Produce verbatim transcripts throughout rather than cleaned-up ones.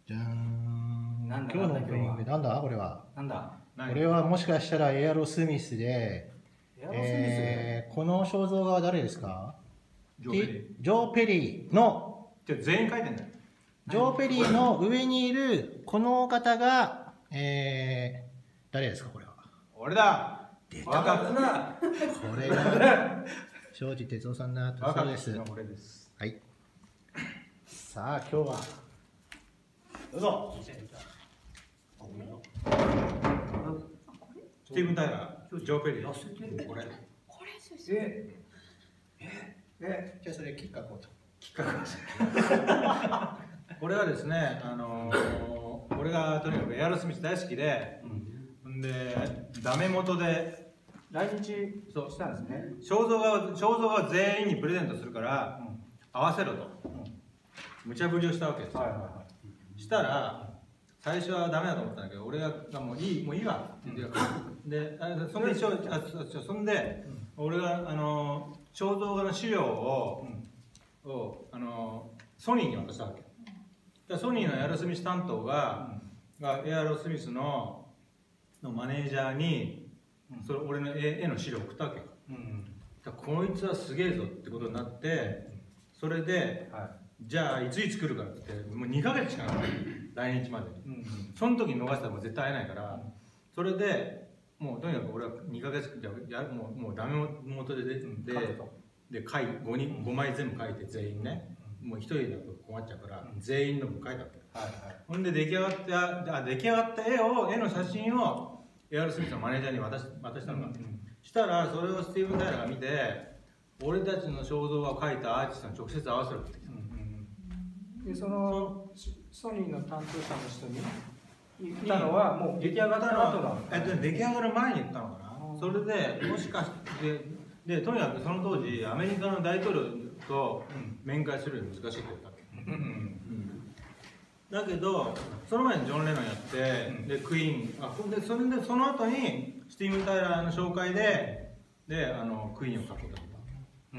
じゃーん。 なんだ今日のオープニングなんだこれは。 なんだこれはもしかしたらエアロスミスで、 エアロスミス、 えー、この肖像画は誰ですか？ ジョーペリー。 ジョー・ペリーのじゃ全員書いてんだよ。 ジョー・ペリーの上にいるこの方が、えー、誰ですかこれは。 俺だ。 出た。 若くな。 これが庄司哲夫さんだとそうです。 俺です。 はい。さあ今日はどうぞ。 スティーブン・タイラー、ジョー・ペリー。これ。 これですよ。 えええじゃあそれキッカーこうと。 きっかけこれはですね、あのー、俺がとにかくエアロスミス大好きで、うん、でダメ元で来日そうしたんですね。 肖像画を肖像画を全員にプレゼントするから、うん、合わせろと、うん、無茶ぶりをしたわけですよ。はいはいはい、したら最初はダメだと思ったんだけど、俺がもういいもういいわって言って、うん、でそんでそそんで、うん、俺があの肖像画の資料を、うん、をあのソニーに渡したわけ。ソニーのエアロスミス担当が、うん、がエアロスミスののマネージャーに、うん、それ俺の絵絵の資料を送ったわけよ。うん、だこいつはすげえぞってことになって、それで、はい、じゃあいついつ来るかって言ってもうにかげつしかない来日までに、うん、その時に逃したらもう絶対会えないから、うん、それでもうとにかく俺はにかげつやもうもうダメ元でで、うん、でで書い 5, 人ごまい全部書いて全員ね、うん、もう一人だと困っちゃうから、うん、全員の分書いたわけ、はいはい、ほんで出来上がったあ出来上がった絵を絵の写真をエアロスミスのマネージャーに渡し渡したのか、うん、したらそれをスティーブン・タイラーが見て俺たちの肖像画を描いたアーティストに直接合わせるって言ってきた、 うん、でそのソニーの担当者の人に言ったのはもう出来上がった後だ、 えっと、出来上がる前に言ったのかな。それでもしかしてでとにかくその当時アメリカの大統領と面会するより難しいって言ったわけ、うんうん、だけどその前にジョン・レノンやって、うん、でクイーンあでそれでその後にスティーブン・タイラーの紹介でであのクイーンを描けたとか、うん、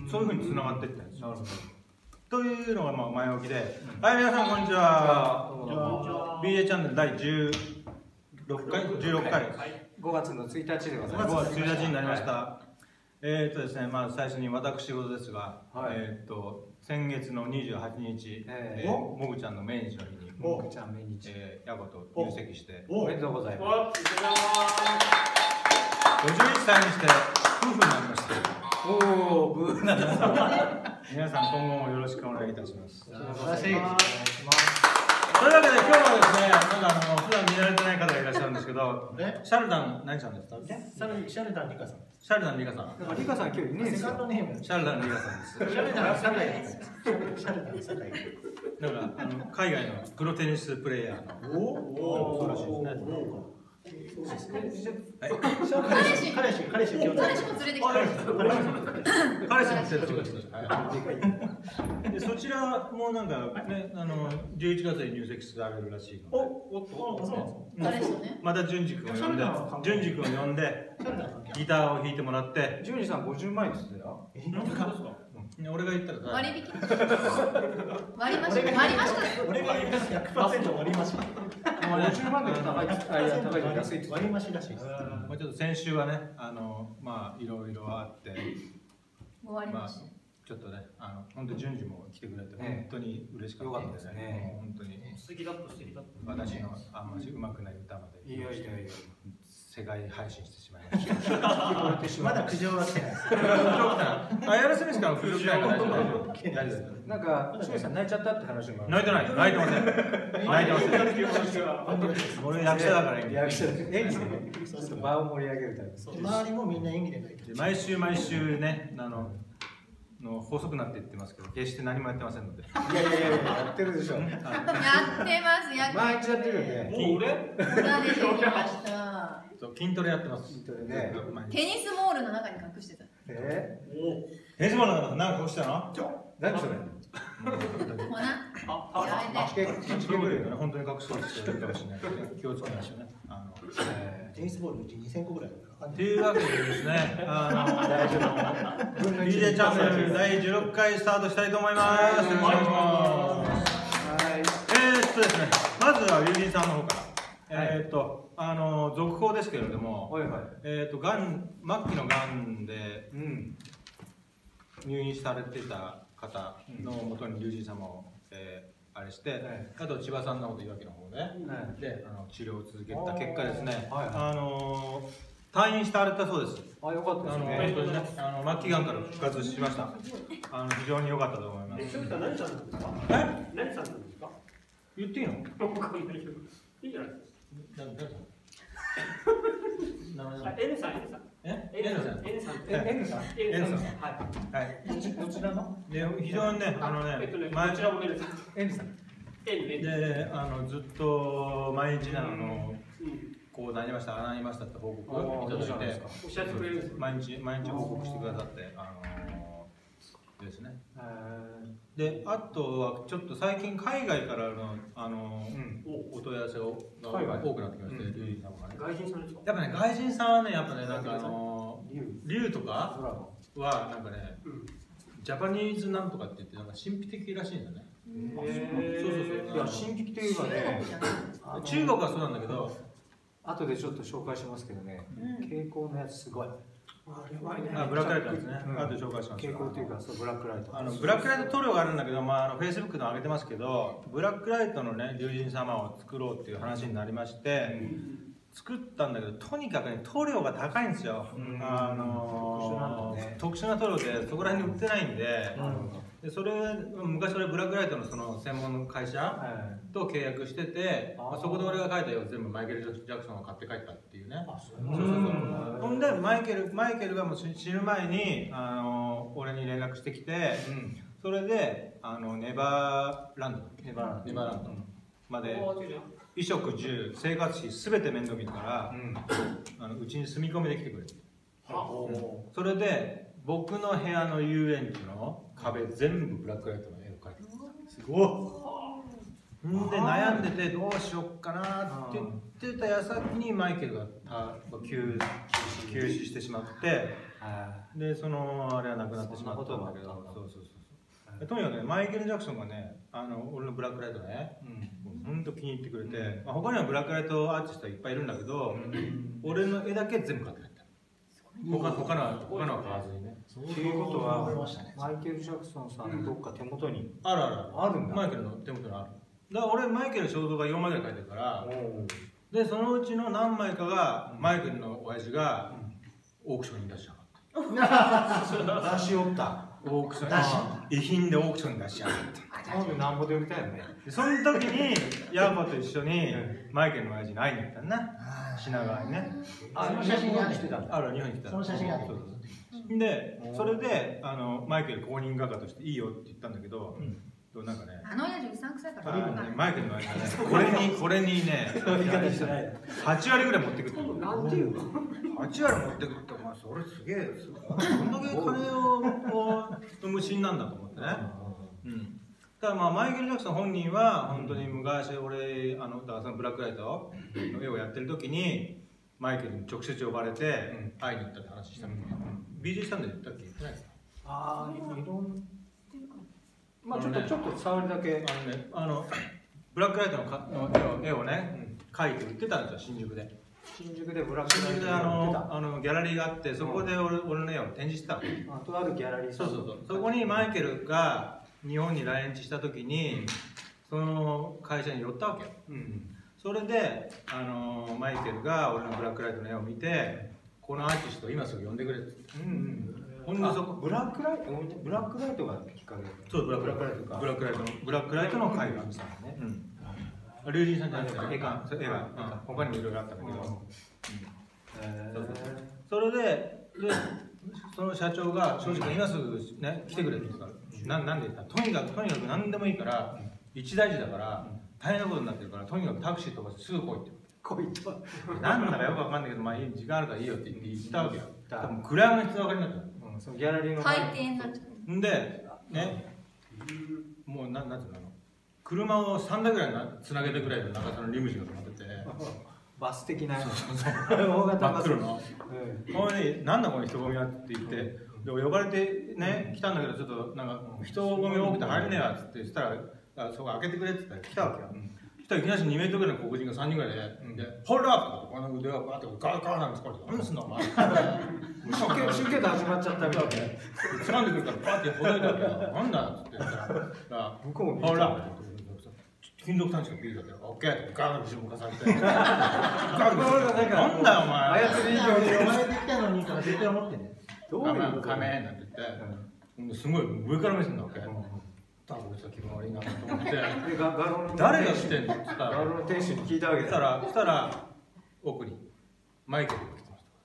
そういうふうにつながっていったんですよ。というのがまあ前置きで、うん、はい皆さんこんにちは。ビージェー チャンネルだいじゅうろっかいじゅうろっかいです。 ごがつのついたちでございます。 ごがつついたちになりました。はい、えっとですね、まあ最初に私事ですが、はい、えっと先月のにじゅうはちにち、えー、もぐちゃんの命日の日に、 もぐちゃん命日、 えー、ヤゴと入籍しておめでとうございます。 ごじゅういっさいにして夫婦になりました。 おお、ブーナダさん。 皆さん今後もよろしくお願いいたします。 素晴らしい。 というわけで今日はですね、なんかあの普段見られてない方がいらっしゃるんですけど、シャルダン何さんですか？ シャルダンリカさん。 シャルダンリカさん。 リカさん今日いねえですよ。 セカンドネーム。 シャルダンリカさんです。 シャルダン酒井です。シャルダン酒井。 だからあの海外のプロテニスプレーヤーの。おお。そうらしいですね。 そうですね。 彼氏、彼氏、彼氏、 彼氏も連れてきた。彼氏も連れてきた。で、そちらもなんかね、あのじゅういちがつに入籍されるらしいので。お、お、 そうなんですね。 また淳二君を呼んで、淳二君を呼んでギターを弾いてもらって。 淳二さんごじゅうまん円ですよ。 え、なんでですか？俺が言ったら割引割りました。割りました。 俺が言ったらひゃくパーセント割りました。 ごじゅうまんで高いです。あ、いや高い安い割り増しらしいです。 まあちょっと先週はね、あのまあいろいろあって、 割りました。 ちょっとね、あの本当順次も来てくれて本当に嬉しかったですね。本当に素敵だった素敵だった。 私のあんまり上手くない歌まで。 いやいやいや。 世界配信してしまいました。 まだ苦情は来てないです。 あ、やらせですから苦情来ないから大丈夫。 なんか、庄司さん泣いちゃったって話も。 泣いてない。泣いてません。泣いてません。俺役者だから役者。演技でちょっと場を盛り上げるために。 周りもみんな演技で泣いてる。 毎週毎週ね、あの。の細くなって言ってますけど、決して何もやってませんので。いやいやいや、やってるでしょ。やってます、やってます。 毎日やってるよね。 もう俺？ 何でしょうました。 筋トレやってます。 筋トレね。 テニスボールの中に隠してた。 え？テニスボールの中に何隠したの？ 何それ？ ほな。 あ、あ、チケブレーね、本当に隠そうとしてるかもしれないけど、気をつけましょうね。あの、 テニスボールのうちにせんこぐらい。 というわけでですね、あの、ビージェー チャンネルだいじゅうろっかいスタートしたいと思います。よろしくお願いします。はい。 人さんの方から、えっとあの続報ですけれども、 はいはい、 えっとがん末期のがんで入院されてた方のもとに龍神様を、えーあれして、あと千葉さんの方と岩木の方で、であの治療を続けた結果ですね、あの退院してあれたそうです。 あ、よかったですね。 本当にね、あの末期がんから復活しました。あの非常に良かったと思います。 それさん何さんなんですか？ え？ 何さんなんですか？ 言っていいの？ わかんないけど。いいじゃないですか。 名前あ、N さん、N さん。 え？ N さん、 N さん。 え、N さん？ N さん。はい。 はい。 どちらの？ で非常にね、あのね、 えっとね、こ前ちらも N さん。 N さん。 N、N。 であのずっと毎日あのこうなりました、ああなりましたって報告をいただいて、 おっしゃってくれるんですか？ 毎日毎日報告してくださってあのですね。であとはちょっと最近海外からのあのお問い合わせが多くなってきまして、龍神さんがね。 外人さんですか？ やっぱね外人さんはねやっぱねなんかあの龍とかはなんかねジャパニーズなんとかって言ってなんか神秘的らしいんだね。 そうそうそう。いや神秘的というかね、 中国はそうなんだけど、 後でちょっと紹介しますけどね、蛍光のやつすごい。 あブラックライトですね。後で紹介します。 蛍光というかそうブラックライト。 あのブラックライト塗料があるんだけど、まああのフェイスブックでも上げてますけど、ブラックライトのね龍神様を作ろうっていう話になりまして、作ったんだけどとにかくね塗料が高いんですよ。あの特殊な塗料でそこら辺に売ってないんで。でそれ昔俺ブラックライトのその専門の会社と契約してて、まあ、そこで俺が書いた絵を全部マイケル・ジャクソンが買って帰ったっていうね。ほんでマイケルマイケルがもう死ぬ前にあの俺に連絡してきて、うん、それであのネバーランドネバーランドまで衣食住生活費すべて面倒見るから、うん、あのうちに住み込みで来てくれて、それで僕の部屋の遊園地の壁全部ブラックライトの絵を描いてすごい。んで悩んでてどうしよっかなって言ってた矢先にマイケルが急急死してしまって、でそのあれはなくなってしまったんだけど、そうそうそうそう。とにかくねマイケル・ジャクソンがねあの俺のブラックライトね、うん、ほんと気に入ってくれて、まあ、他にはブラックライトアーティストはいっぱいいるんだけど、俺の絵だけ全部描いてくれた。他他のは他のは買わずにね。 ということはマイケル・ジャクソンさんのどっか手元にあるあるあるんだ。 マイケルの手元にある。だから俺マイケル肖像がよんまいぐらい描いてるから、でそのうちの何枚かがマイケルの親父がオークションに出しちゃう。 出しおった。 オークション遺品でオークションに出しちゃう。 今度なんぼで売りたいよね。 その時にヤーコと一緒にマイケルの親父に会いに行ったんだな。品川にね。 あ、その写真が来てたんだ。 ある日本に来た。 その写真が。 で、それであのマイケル公認画家としていいよって言ったんだけど、なんかね、 あの親父うさんくさいからマイケルの親父がね、これにこれにね、はちわりぐらい持ってくって。 なんていうの？ はちわり持ってくって、お前それすげえ、どんだけ金を無心なんだと思ってね。うん。ただまあマイケル・ジャクソン本人は本当に昔俺あのだからそのブラックライトの絵をやってる時にマイケルに直接呼ばれて会いに行ったって話したみたいな。ビージー さんで言ったっけ言ってないですか？ ああ、いろんな。まあちょっとちょっと触りだけ。 あのね、あのブラックライトのかの絵を絵をね描いて売ってたんですよ新宿で。 新宿でブラックライトであのあのギャラリーがあってそこで俺俺の絵を展示してたの。 あとあるギャラリー。 そうそうそう。そこにマイケルが日本に来日した時にその会社に寄ったわけよ。うん、それであのマイケルが俺のブラックライトの絵を見てこのアーティストを今すぐ呼んでくれって。うんうん。ほんでそこブラックライトブラックライトがきっかけ。 そうブラックライトか。ブラックライトのブラックライトの絵画ですね。うん。龍神さんじゃなくて絵画絵画他にもいろいろあったんだけど。それででその社長が正直今すぐね来てくれって言ったから。な, なんで言ったとにかくとにかく何でもいいから一大事だから大変なことになってるからとにかくタクシーとかすぐ来いって来いとなんだかよくわかんないけどまあ時間あるからいいよって言って言ったわけよ。多分暗闇の人分かりになった、 うん、そのギャラリーの大抵になっちゃうんでねもうなんなんていうの車をさんだいぐらいなつなげてくらいの長さのリムジンが止まっててバス的な大型真っ黒のほんでなんだこの人混みはって言ってで呼ばれてね来たんだけどちょっとなんか人混み多くて入れねえわっつってそしたらそこ開けてくれって言ったら来たわけよ。そししたらいきなりにメートルぐらいの黒人がさんにんぐらいで「でホールアップ!」とかの腕がバーってガーガーなんですから「何すんのお前」 集計で始まっちゃったみたいな。 掴んでくるからバーってほどいたわけよ「なんだ?」っつって言ったら「 向こうもホールアップ!」金属探知がビールだったら「オッケー!」ってガーッと後ろ向かされて「ガーッとなんだよお前!」 操りお前できたのにとか絶対思ってね。 どういうことカメなんて言って、すごい上から目線なわけ。多分俺さ気分悪いなと思って、誰がしてんのって言ったら、 ガロの店主に聞いたわけだ。 そしたら、そしたら奥にマイケルが来てました。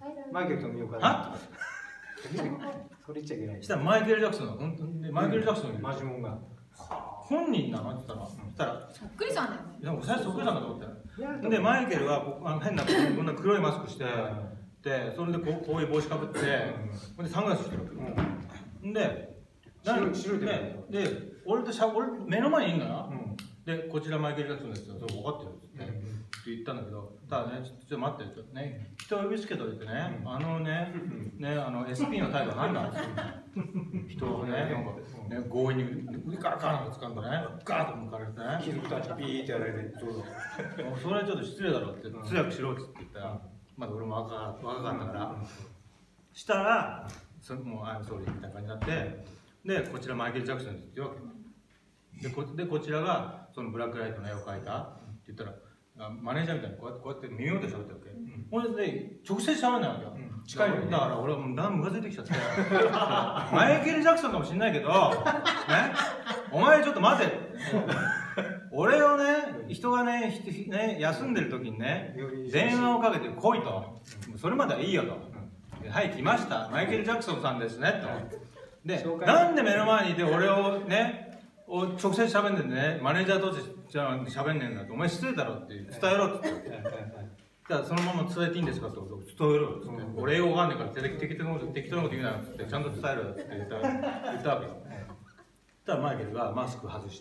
マイケルと見ようかな。 は？ それ言っちゃいけない。 そしたらマイケル・ジャクソンが本当にマイケル・ジャクソンにマジモンが。 本人なのって言ったら、そしたらそっくりさんだよね。 いやもう最初そっくりさんかと思って。でマイケルはこあの変なこんな黒いマスクして。でそれでこうこういう帽子かぶって、ほんでサングラスしてるわけ。で、 白いでで、俺としゃ俺目の前にいるのよ。で、こちらマイケル・ジャクソンですよ。それ分かってるって言ったんだけど、ただね、ちょっと待って、ね、人を呼びつけといてね、あのね、ね、あの エスピー の態度は何なんですか。人をね、なんかね強引に腕からガーッと掴んだね、ガーッと向かれてね、 気づくたちピーってやられて、ちょうど。 それはちょっと失礼だろって、通訳しろって言ったら。まだ俺も若かったから、したら、そもう、アイムソーリーみたいな感じになって、で、こちらマイケル・ジャクソンって言うわけ。で、こでこちらが、そのブラックライトの絵を描いたって言ったら、マネージャーみたいにこうやってこうやって耳元で喋ってるわけ。ほんで、直接喋んないわけよ。 近いよね。 だから俺はもうだんムカついてきちゃって、マイケル・ジャクソンかもしれないけど、ね、お前ちょっと待て。俺をね、人がね、ね休んでる時にね、電話をかけて来いと。それまではいいよと。はい、来ました。マイケル・ジャクソンさんですね、と。で、なんで目の前にいて俺をね、を直接喋んでんね、マネージャーとして喋んねんだと。お前失礼だろって伝えろって言って。じゃあそのまま伝えていいんですかってことを伝えろよって。俺英語わかんないから適当なこと適当なこと言うなよって、ちゃんと伝えろよって言った言ったわけよ。そしたらマイケルがマスク外して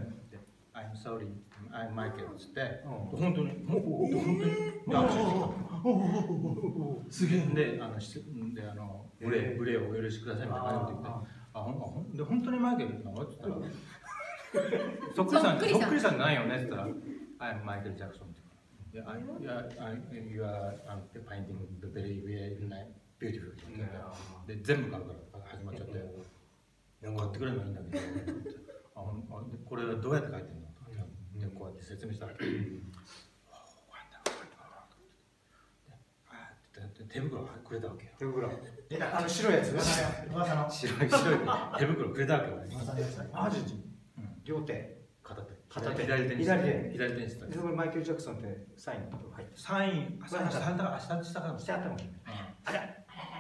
、I'm sorry, I'm Michael っつって、本当に、本当に、すげえ。で、あの、で、あの、無礼、無礼をお許しくださいみたいな感じで言って、あ、ほん、で、本当にマイケルなのって言ったら、そっくりさん、そっくりさんじゃないよねって言ったら、I'm Michael Jackson って言うから、いや、You are painting the very beautiful で、全部から始まっちゃって、買ってくれるのいいんだけど、あ、これはどうやって書いてるのでこうやって説明したら、手袋くれたわけよ。 手袋。あの白いやつ。 噂の白い白い手袋くれたわけよ。 マジ？両手。 片手。片手左手に。 左手。 左手にしてた。 そこにマイケル・ジャクソンってサインとか入って。 サイン、サイン下だ下下からしてあったもん。あら。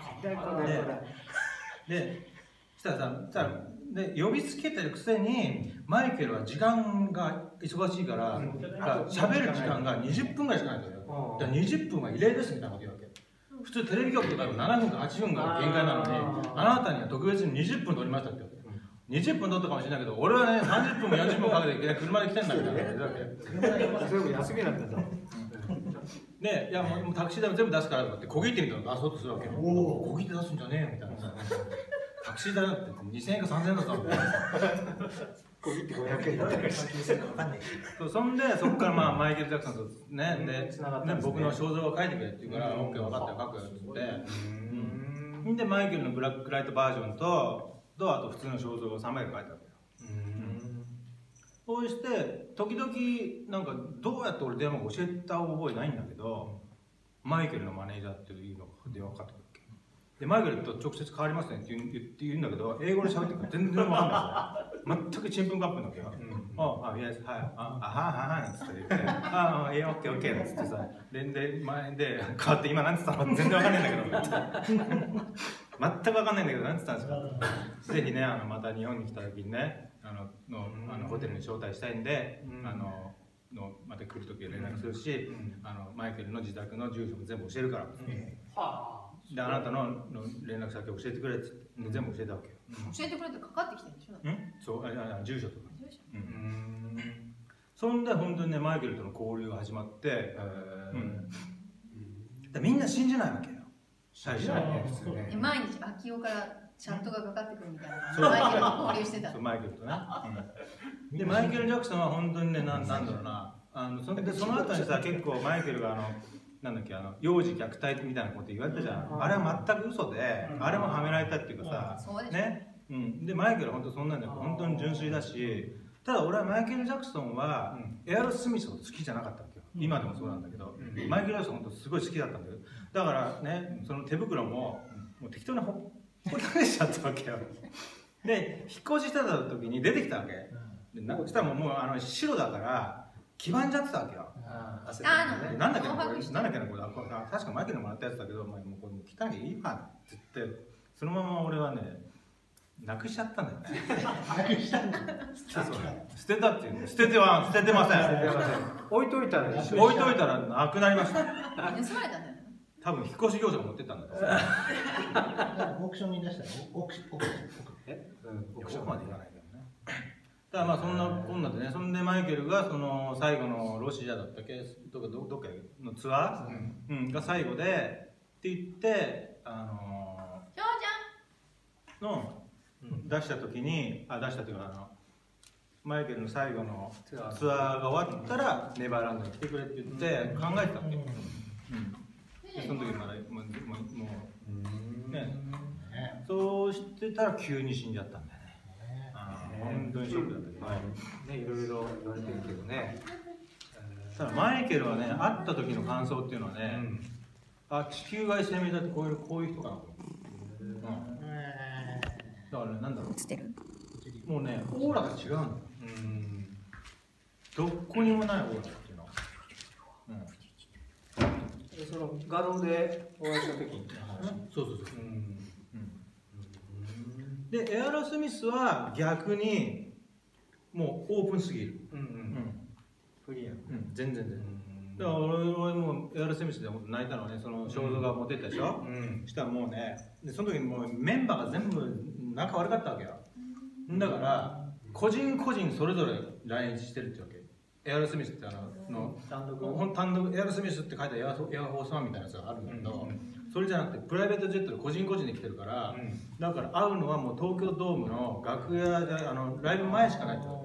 で、で、したらさ、したら。で呼びつけてるくせにマイケルは時間が忙しいから喋る時間がにじゅっぷんぐらいしかないんだよ。だからにじゅっぷんは異例ですみたいなこと言うわけ。普通テレビ局とかななふんかはちふんが限界なのに、あなたには特別ににじゅっぷん取りましたって言うわけ。にじゅっぷん取ったかもしれないけど、俺はねさんじゅっぷんもよんじゅっぷんもかけて車で来てんだみたいなこと言うわけ。 それも休みなんだぞ。 で、いやもうタクシー代も全部出すからとかって小切手みたいなの出そうとするわけよ。おお、小切手出すんじゃねえよみたいなさ。タクシー代だってにせんえんかさんぜんえんだったんだよ。 小切手ごひゃくえんだったらそう、そんでそこからまあマイケル・ジャクソンとね、で、ね、僕の肖像を書いてくれって言うから、オッケー分かったよ書くよって言って、うん。でマイケルのブラックライトバージョンと、とあと普通の肖像をさんまい書いたわけよ。そうして時々なんかどうやって俺電話を教えた覚えないんだけど、マイケルのマネージャーっていうのが電話かかってくるわけで、マイケルと直接変わりますねって言う、言って言うんだけど、英語で喋ってるから全然わかんないですよ。全くちんぷんかんぷんなわけよ。ああ、イエス、はい、ああ、ははは、なんつって言って、ああ、いや、オッケー、オッケー、なんつってさ、で、で、前で、変わって、今なんつったの全然わかんないんだけど、全くわかんないんだけど、なんつったんですか。ぜひね、あの、また日本に来た時にね、あの、の、あの、ホテルに招待したいんで、あの、のまた来る時は連絡するし、あの、マイケルの自宅の住所も全部教えるから。で、あなたの連絡先を教えてくれって全部教えたわけよ。 教えてくれってかかってきてるでしょ。 うん、そう、あ、あ、住所とか。うん。そんで本当にねマイケルとの交流が始まって、うん。みんな信じないわけよ。 毎日秋代からチャットがかかってくるみたいな。 そうマイケルと交流してたそう。マイケルとね、うん、でマイケル・ジャクソンは本当にね、なんなんだろうな、あのそでその後にさ、結構マイケルがあのなんだっけ、あの幼児虐待みたいなこと言われたじゃん。あれは全く嘘で、あれもはめられたっていうかさ、ね、うん、でマイケルは本当そんなんだよ、本当に純粋だし、ただ俺はマイケル・ジャクソンはエアロスミスを好きじゃなかったわけよ。今でもそうなんだけど、マイケル・ジャクソン本当すごい好きだったんだけど、だからね、その手袋ももう適当にほっぽり返しちゃったわけよ。で引っ越ししてた時に出てきたわけ。でなそしたらもう、もうあの白だから黄ばんじゃってたわけよ。 あでなんだっけなこれ、なんだっけなこれ、これ確かマイケルにもらったやつだけど、もうこれもう汚いいいわって言って、そのまま俺はねなくしちゃったんだよね。 なくしたんだ。 捨てたっていうの、捨てては捨ててません。 置いといたら一緒に置いといたらなくなりました。 盗まれたんだよね。 多分引っ越し業者が持ってったんだと思う。 オークションに出したらオークション、オークション、 え、うん、オークションまでいかないけどね。ただまあそんなこんなでね、そんでマイケルがその最後のロシアだったっけ、どっかどどっかのツアー、うん、うん、が最後でって言ってあのしょうの出した時に、あ出したというかあのマイケルの最後のツアーが終わったらネバーランドに来てくれって言って考えてたわけ。うん。でその時まだもうもうもうね、そうしてたら急に死んじゃったんだよね。本当にショックだったけど、 ね、いろいろ言われてるけどね。 ただマイケルはね、会った時の感想っていうのはね、うん、あ、地球外生命だってこういうこういう人かなと思う。うん、だからね、なんだろう、もうね、オーラが違うんだよ。うん、どこにもないオーラっていうの。 うん、その画廊でお会いした時に、 そうそうそう。うんでエアロスミスは逆にもうオープンすぎる。うんうん。 フリーやん。 うん、全然全然。だから俺俺もエアロスミスで泣いたのね、その肖像画持ってったでしょ。うん。したらもうね、でその時にもうメンバーが全部仲悪かったわけよ。だから個人個人それぞれ来日してるってわけ。エアロスミスってあのの単独単独エアロスミスって書いたエアフォースワンみたいなやつがあるんだけど。それじゃなくてプライベートジェットで個人個人で来てるから、うん、だから会うのはもう東京ドームの楽屋であのライブ前しかないと。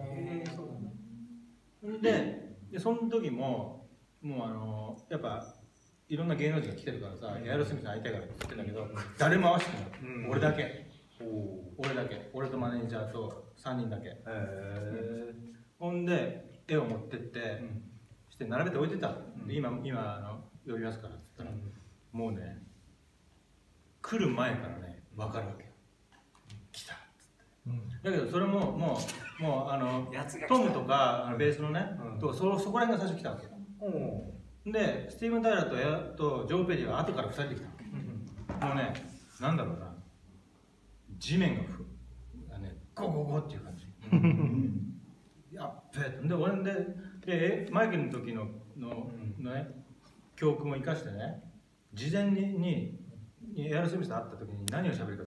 ででその時ももうあのやっぱいろんな芸能人が来てるからさ、エアロスミスに会いたいからって言ってたけど、誰も会わせてない、うん、俺だけ、俺だけ、俺とマネージャーとさんにんだけ。へー、ほんで絵を持ってって、うん、して並べて置いてた。で今今あの呼びますからって言ったら、うん、もうね来る前からね分かるわけよ、来たっつって、うん、だけどそれももうもうあのトムとかあのベースのね、うん、と そ, そこら辺が最初来たわけよ、うん、でスティーブン・タイラー と, やとジョー・ペリーは後からふたりで来たわけ、うん、もうねなんだろうな、地面がふねゴゴゴっていう感じ、うん、やっべえで俺ででマイケルの時のの、のね教訓を生かしてね、事前ににエアロスミスと会った時に何を喋るか